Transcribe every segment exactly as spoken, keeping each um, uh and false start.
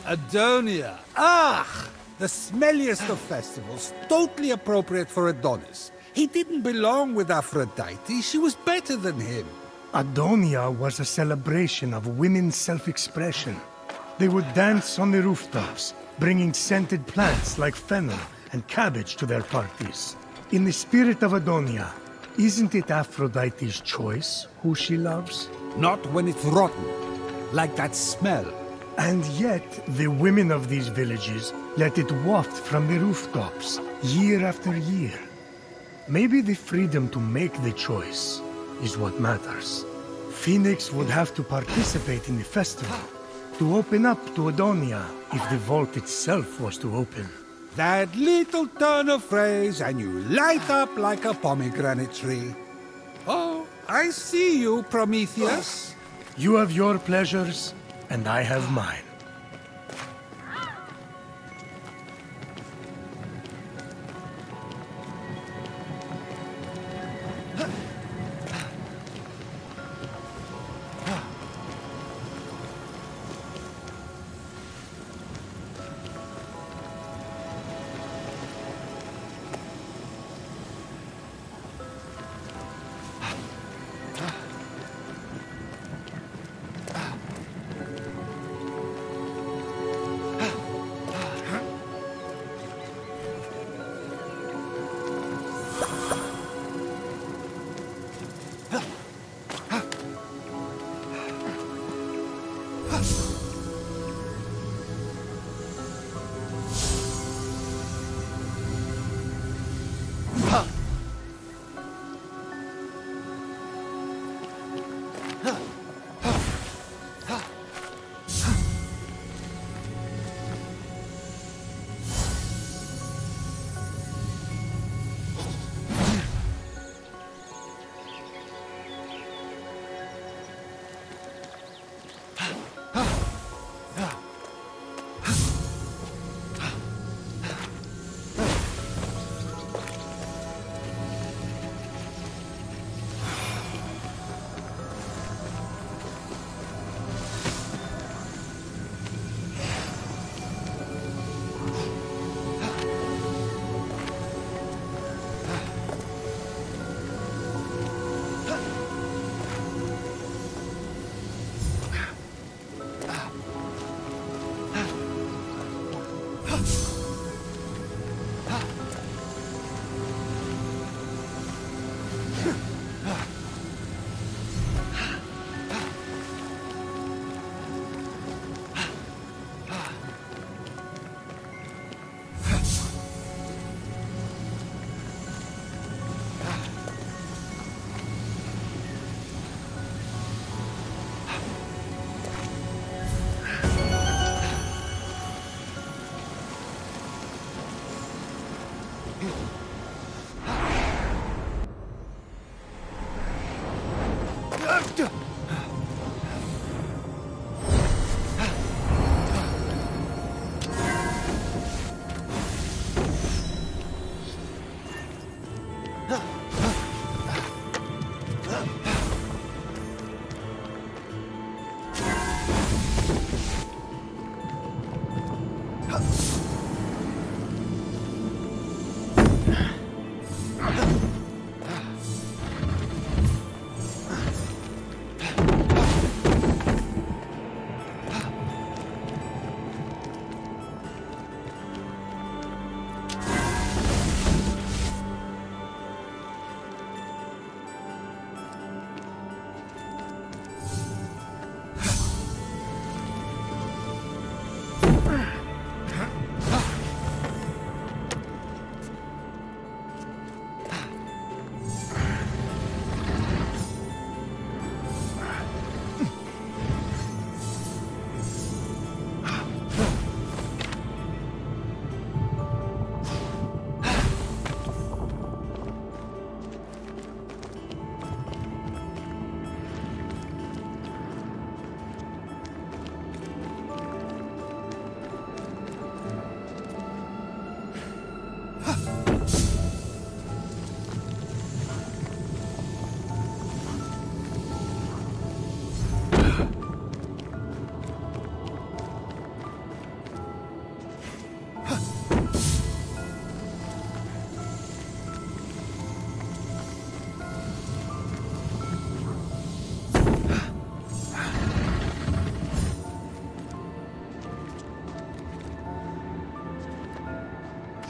Adonia. Ah! The smelliest of festivals, totally appropriate for Adonis. He didn't belong with Aphrodite, she was better than him. Adonia was a celebration of women's self-expression. They would dance on the rooftops, bringing scented plants like fennel and cabbage to their parties. In the spirit of Adonia, isn't it Aphrodite's choice who she loves? Not when it's rotten, like that smell. And yet, the women of these villages let it waft from the rooftops, year after year. Maybe the freedom to make the choice is what matters. Phoenix would have to participate in the festival, to open up to Adonia if the vault itself was to open. That little turn of phrase and you light up like a pomegranate tree. Oh, I see you, Prometheus. You have your pleasures, and I have mine.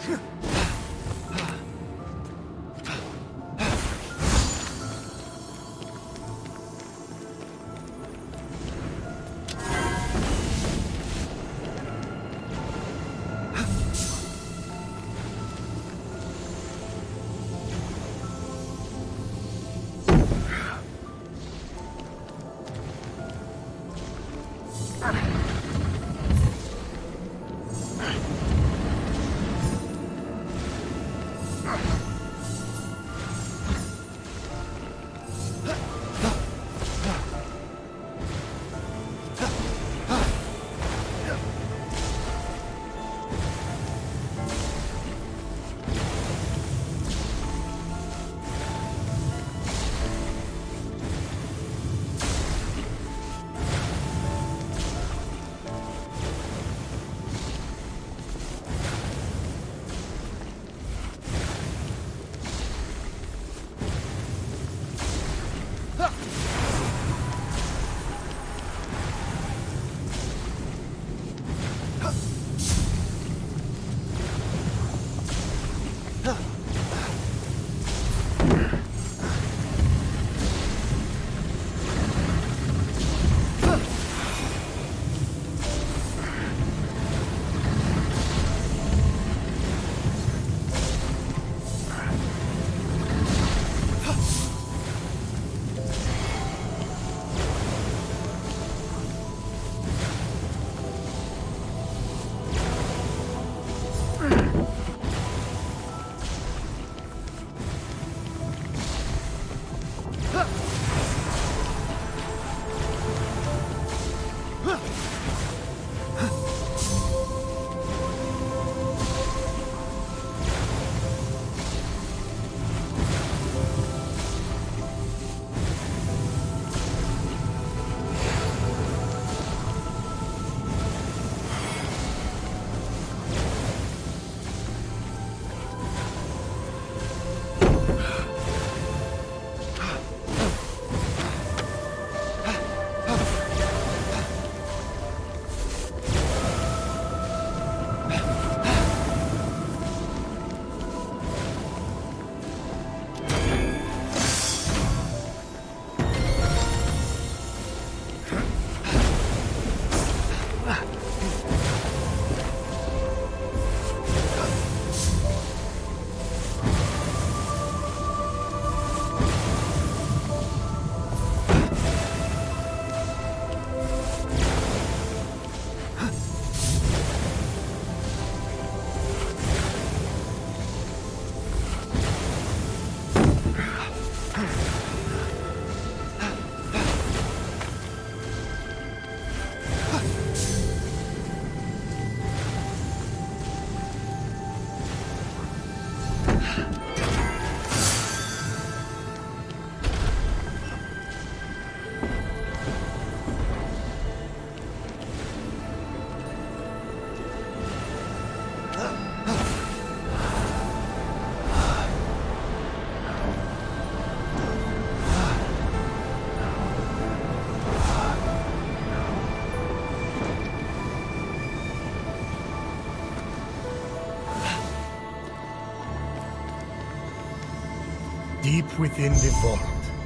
Deep within the vault,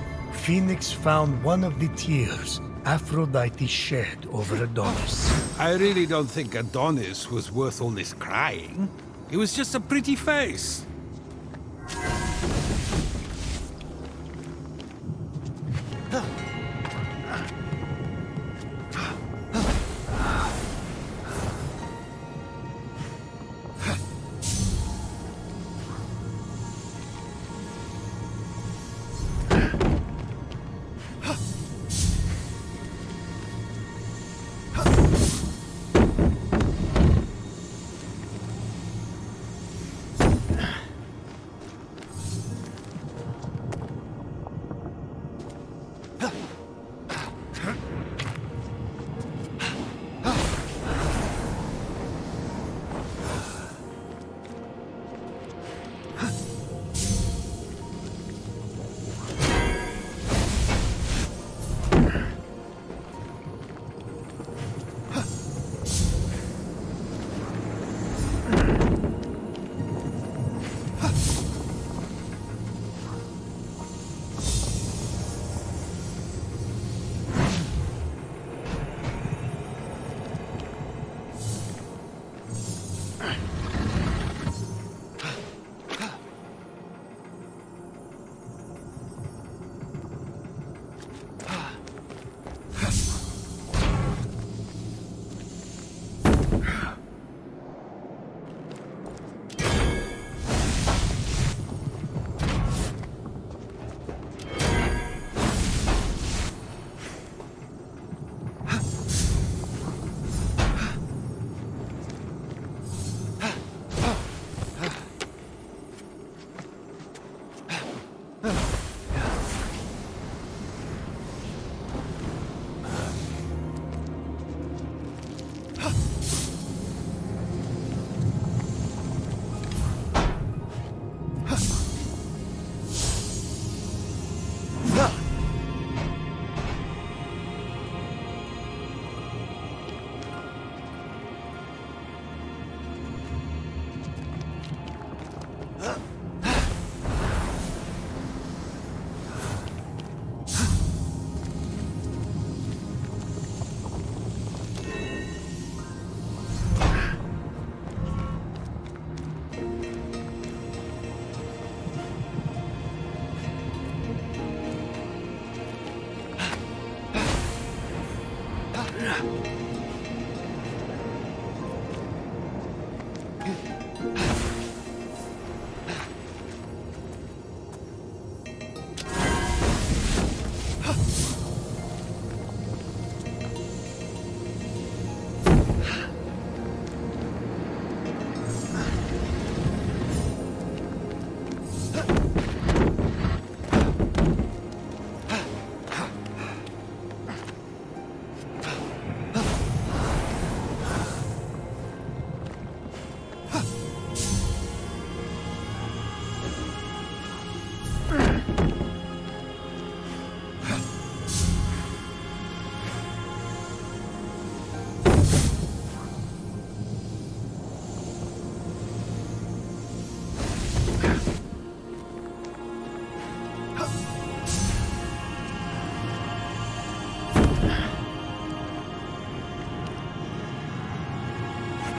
Phoenix found one of the tears Aphrodite shed over Adonis. I really don't think Adonis was worth all this crying. It was just a pretty face. Ah.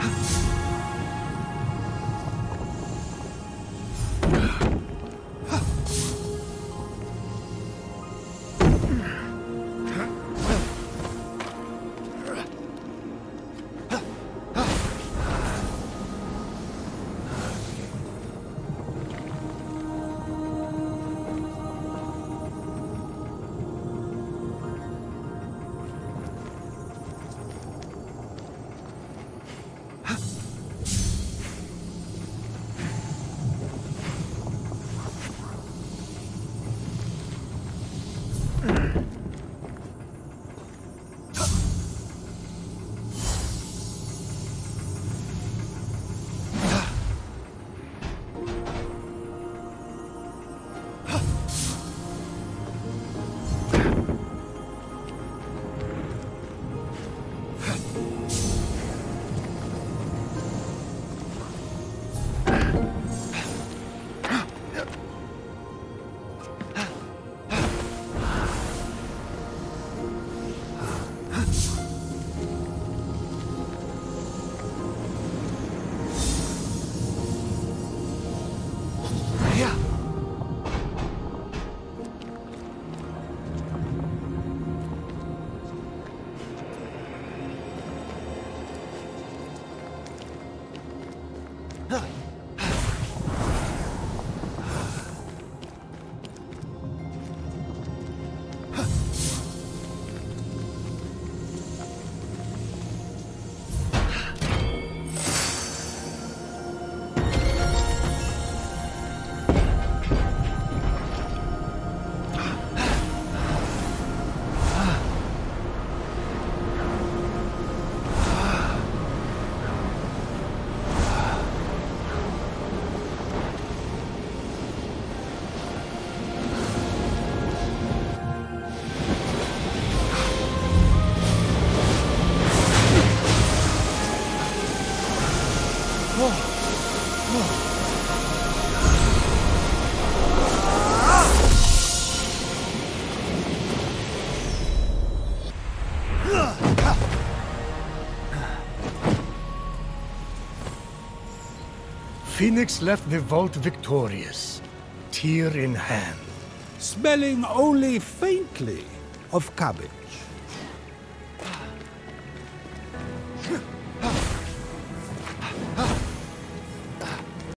Phoenix left the vault victorious, tear in hand. Smelling only faintly of cabbage.